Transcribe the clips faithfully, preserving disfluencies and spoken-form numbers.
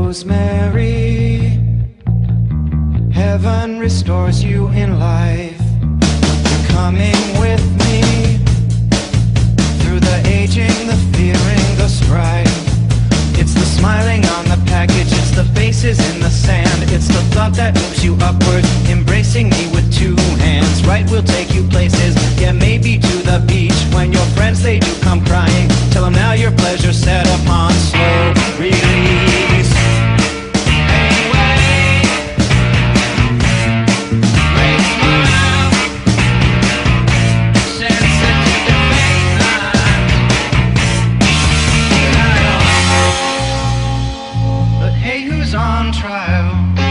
rosemary. Heaven restores you in life. You're coming with me through the aging, the fearing, the strife. It's the smiling on the package, it's the faces in the sand. It's the thought that moves you upward, embracing me with two hands. Right, we'll take you places, yeah, maybe to the beach. When your friends, they do come crying, tell them now your pleasure's set upon slow release. On trial.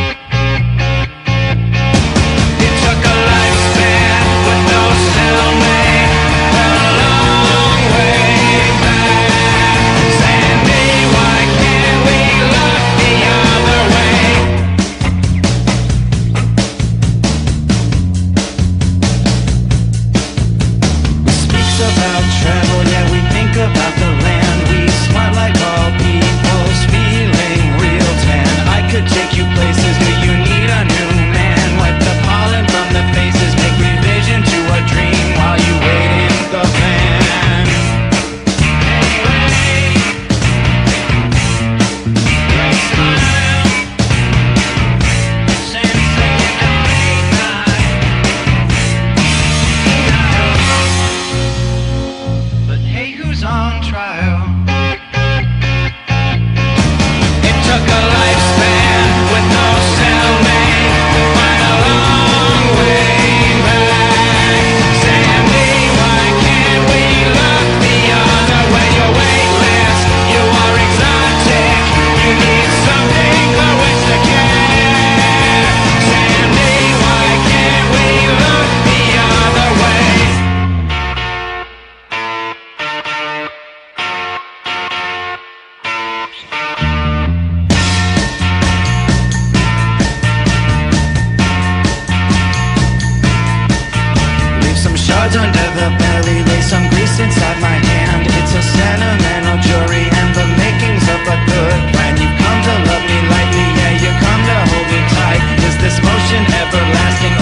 It took a lifespan with no cellmate, a long way back. Sandy, why can't we look the other way? We speak about travel, yeah, we think about the land. We smart like all people's feeling real tan. I could take you places, do you need a new man? Wipe the pollen from the faces, make revision to a dream while you wait in the van. Great smile, sensation at midnight. But hey, who's on trial? It took a lifespan with no cellmate, quite a long way back. Sandy, why can't we look the other way? You're weightless, you are exotic, you need something for which to care. Sandy, why can't we look the other way? Shards under the belly, lay some grease inside my hand. It's a sentimental jury and the makings of a good plan. You come to love me lightly, yeah, you come to hold me tight. Is this motion everlasting?